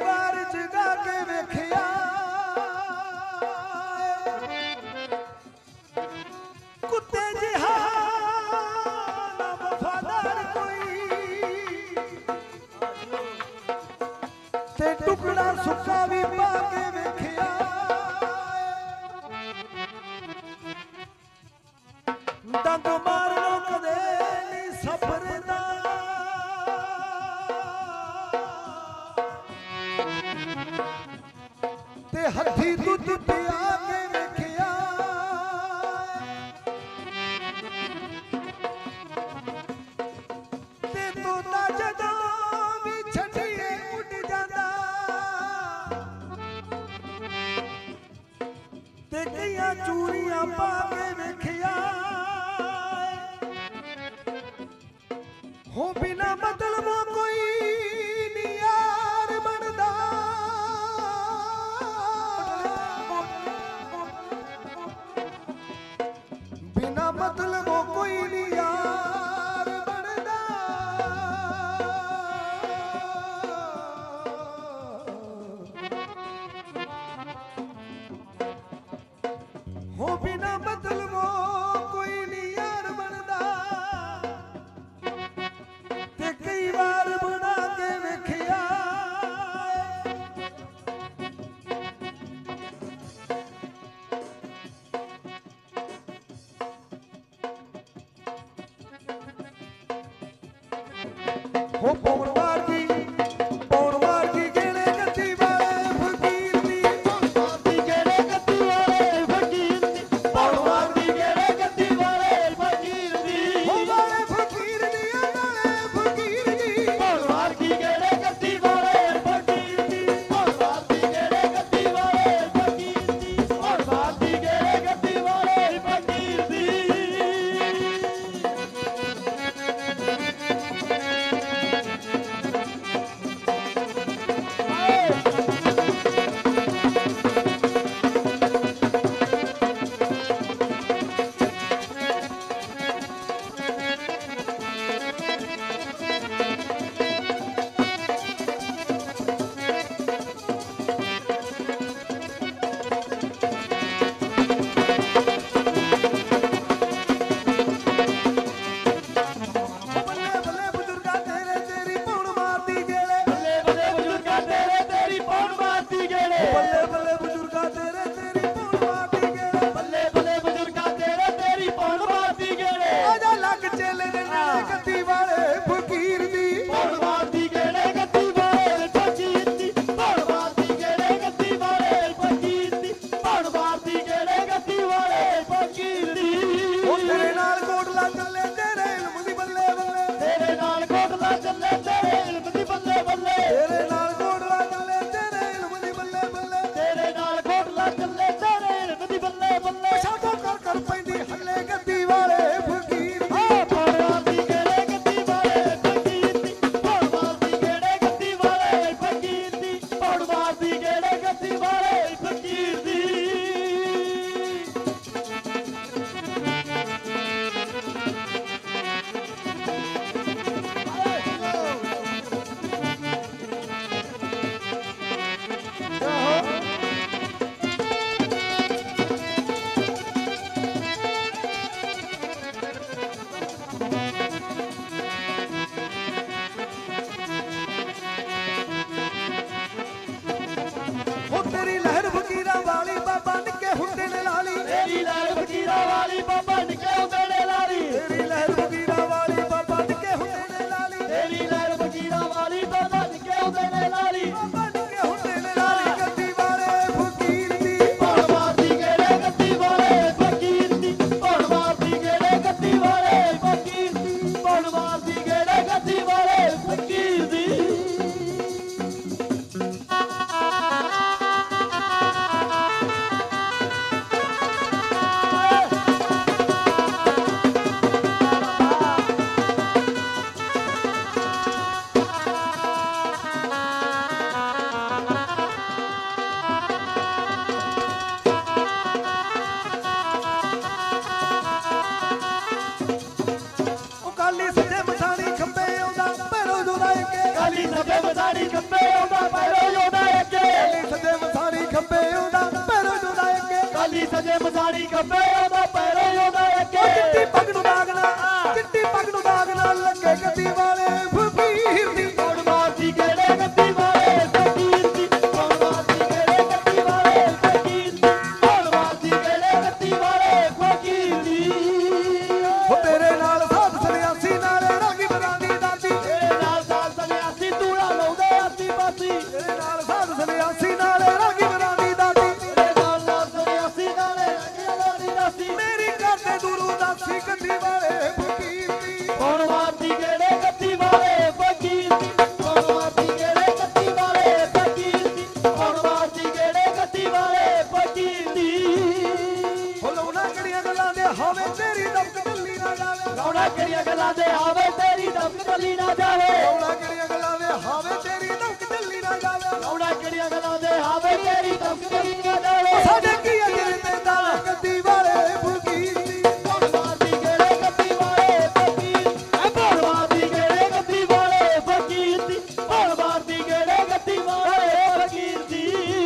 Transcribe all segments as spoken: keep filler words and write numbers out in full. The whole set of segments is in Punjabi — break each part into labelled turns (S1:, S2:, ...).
S1: वार जगा के वेखिया कुत्ते जिहा ना वफादार कोई ते टुकड़ा सुखा भी पा के वेखिया दंद मार लो कदे नहीं सफरदा ते हथी दुध पिया के वेखिया ते तोता जदों भी छड़िए उड़ जांदा ते कईयां चूड़ियां पा के वेखिया हो बिना मतलब कोई नहीं यार बनदा बिना मतलब कोई नहीं यार बनदा हो बिना मतलब कोई नहीं यार बनदा ते कई बार बना के वेखिया हो पौरवार की पौरवार की गेड़े गति वाले फकीर दी पौरवार की गेड़े गति वाले फकीर दी पौरवार की गेड़े गति वाले फकीर दी हो वाले फकीर दी वाले फकीर दी पौरवार की गेड़े गति वाले फकीर दी पौरवार की गेड़े गति वाले फकीर दी पौरवार की गेड़े गति वाले फकीर दी ਦੇ ਮਸਾਣੀ ਖੱਬੇ ਉਹਦਾ ਪੈਰੋਂ ਉਹਦਾ ਅੱਗੇ ਚਿੱਟੀ ਪੱਗ ਨੂੰ ਦਾਗਣਾ ਚਿੱਟੀ ਪੱਗ ਨੂੰ ਦਾਗਣਾ ਲੱਗੇ ਗੱਦੀ ਵਾਲੇ ਫਕੀਰ ਦੀ ਕੌਣ ਮਾਰਦੀ ਕਿਹੜੇ ਗੱਦੀ ਵਾਲੇ ਫਕੀਰ ਦੀ ਕੌਣ ਮਾਰਦੀ ਕਿਹੜੇ ਗੱਦੀ ਵਾਲੇ ਫਕੀਰ ਦੀ ਕੌਣ ਮਾਰਦੀ ਕਿਹੜੇ ਗੱਦੀ ਵਾਲੇ ਫਕੀਰ ਦੀ ਉਹ ਤੇਰੇ ਨਾਲ ਸਾਧ ਸੰਨਿਆਸੀ ਨਾਲ ਰਾਗੀ ਬਰਾਂਦੀ ਦਾਦੀ ਤੇਰੇ ਨਾਲ ਸਾਧ ਸੰਨਿਆਸੀ ਤੂੜਾ ਲਾਉਂਦੇ ਆਸੀ ਪਾਸੀ ਤੇਰੇ ਨਾਲ ਸਾਧ ਸੰਨਿਆਸੀ ਨਾਲ ਰਾਗੀ ਬਰਾਂਦੀ ਦਾਦੀ ਤੇਰੇ ਨਾਲ ਸਾਧ ਸੰਨਿਆਸੀ ਨਾਲ ਰਾਗੀ ਬਰਾਂਦੀ ਦਾਦੀ ਮੇਰੀ ਘਰ ਦੇ ਦੂਰੂ ਦਾਸੀ ਗੱਦੀ ਵਾਲੇ ਫਕੀਰ ਦੀ ਕੌਣ ਮਾਰਦੀ ਕਿਹੜੇ ਗੱਦੀ ਵਾਲੇ ਫਕੀਰ ਦੀ ਕੌਣ ਮਾਰਦੀ ਕਿਹੜੇ ਗੱਦੀ ਵਾਲੇ ਫਕੀਰ ਦੀ ਕੌਣ ਮਾਰਦੀ ਕਿਹੜੇ ਗੱਦੀ ਵਾਲੇ ਫਕੀਰ ਦੀ ਉਹ ਲਾਉਣਾ ਕਿਹੜੀਆਂ ਗੱਲਾਂ ਦੇ ਹੋਵੇ ਤੇਰੀ ਦਮਕ ਢੱਲੀ ਨਾ ਜਾਵੇ ਲਾਉਣਾ ਕਿਹੜੀਆਂ ਗੱਲਾਂ ਦੇ ਆਵੇ ਤੇਰੀ ਦਮਕ ਢੱਲੀ ਨਾ ਜਾਵੇ ਲਾਉਣਾ ਕਿਹੜੀਆਂ ਗੱਲਾਂ ਦੇ ਹੋਵੇ ਤੇਰੀ ਦਮਕ ਢੱਲੀ ਨਾ ਜਾਵੇ ਲਾਉਣਾ ਕਿਹੜੀਆਂ ਗੱਲਾਂ ਦੇ ਆਵੇ ਤੇਰੀ ਦਮਕ ਢੱਲੀ ਨਾ ਜਾਵੇ ਸਾਡੇ ਕੀ ਅਜੇ ਤੇ ਦਾਲ ਗੱਦੀ ਵਾਲੇ ਫਕੀਰ ਦੀ ਕੌਣ ਮਾਰਦੀ ਕਿਹੜੇ ਗੱਦੀ ਵਾਲੇ ਫਕੀਰ ਐ ਕੌਣ ਮਾਰਦੀ ਕਿਹੜੇ ਗੱਦੀ ਵਾਲੇ ਫਕੀਰ ਦੀ ਕੌਣ ਮਾਰਦੀ ਕਿਹੜੇ ਗੱਦੀ ਵਾਲੇ ਫਕੀਰ ਦੀ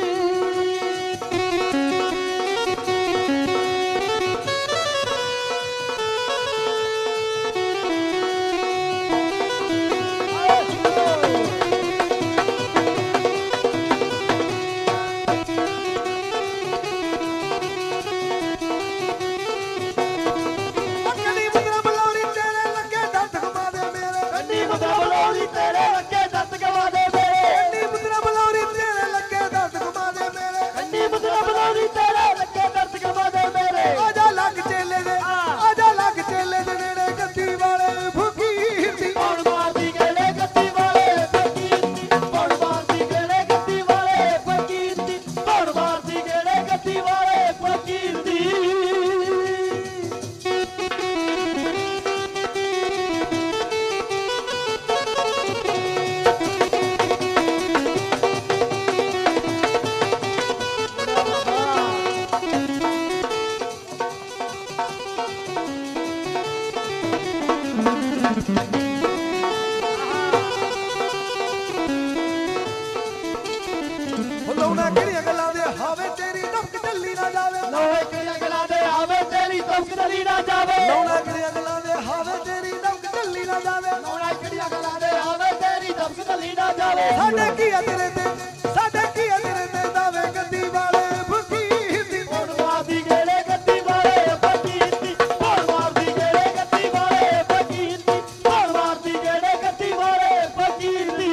S1: ਲਾਉਣਾ ਕਿਹੜੀਆਂ ਗੱਲਾਂ ਦੇ ਹਾਵੇ ਤੇਰੀ ਦਮਕ ਢੱਲੀ ਨਾ ਜਾਵੇ ਲਾਉਣਾ ਕਿਹੜੀਆਂ ਗੱਲਾਂ ਦੇ ਹਾਵੇ ਤੇਰੀ ਦਮਕ ਢੱਲੀ ਨਾ ਜਾਵੇ ਲਾਉਣਾ ਕਿਹੜੀਆਂ ਗੱਲਾਂ ਦੇ ਹਾਵੇ ਤੇਰੀ ਦਮਕ ਢੱਲੀ ਨਾ ਜਾਵੇ ਲਾਉਣਾ ਕਿਹੜੀਆਂ ਗੱਲਾਂ ਦੇ ਹਾਵੇ ਤੇਰੀ ਦਮਕ ਢੱਲੀ ਨਾ ਜਾਵੇ ਸਾਡੇ ਕੀ ਆ ਤੇਰੇ ਤੇ ਸਾਡੇ ਕੀ ਆ ਤੇਰੇ ਤੇ ਦਾਵੇ ਗੱਦੀ ਵਾਲੇ ਫਕੀਰ ਦੀ ਕੌਣ ਮਾਰਦੀ ਕਿਹੜੇ ਗੱਦੀ ਵਾਲੇ ਫਕੀਰ ਦੀ ਕੌਣ ਮਾਰਦੀ ਕਿਹੜੇ ਗੱਦੀ ਵਾਲੇ ਫਕੀਰ ਦੀ ਕੌਣ ਮਾਰਦੀ ਕਿਹੜੇ ਗੱਦੀ ਵਾਲੇ ਫਕੀਰ ਦੀ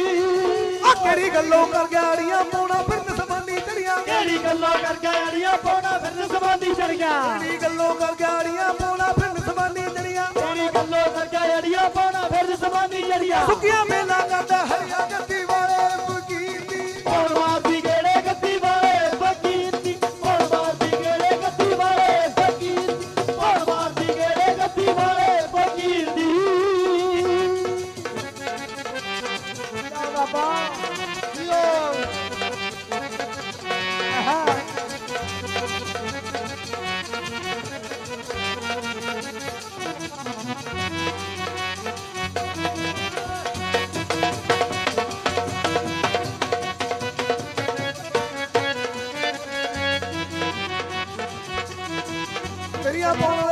S1: ਆ ਕਿਹੜੀ ਗੱਲੋਂ ਕਰ ਗਾੜੀਆਂ ਪਾਉਣਾ ਫਿਰ ਸਮਾਨੀ ਚੜੀਆਂ ਕਿਹੜੀ ਗੱਲੋਂ ਕਰ ਗਾੜੀਆਂ ਪਾਉਣਾ ਫਿਰ ਸਮਾਨੀ ਚੜੀਆਂ ਕਿਹੜੀ ਗੱਲੋਂ ਕਰ ਗਾੜੀਆਂ ਪਾਉਣਾ ਫਿਰ ਸਮਾਨੀ ਚੜੀਆਂ ਕਿਹੜੀ ਗੱਲੋਂ ਕਰ ਗਾੜੀਆਂ ਪਾਉਣਾ ਫਿਰ ਸਮਾਨੀ ਚੜੀਆਂ ਸੁੱਕੀਆਂ ਮੇਲਾ ਕਰਦਾ ਹਰੀਆ ਗੱਦੀ ਵਾਲੇ ਫਕੀਰ ਦੀ ਕੌਣ ਮਾਰਦੀ ਕਿਹੜੇ ਗੱਦੀ ਵਾਲੇ ਫਕੀਰ ਦੀ ਕੌਣ ਮਾਰਦੀ ਕਿਹੜੇ ਗੱਦੀ ਵਾਲੇ ਫਕੀਰ ਦੀ ਕੌਣ ਮਾਰਦੀ ਕਿਹੜੇ ਗੱਦੀ ਵਾਲੇ ਫਕੀਰ ਦੀ ਯਾ ਬਾਬਾ ਜੀਓ ਤੇਰੀਆਂ ਪਾਉਣ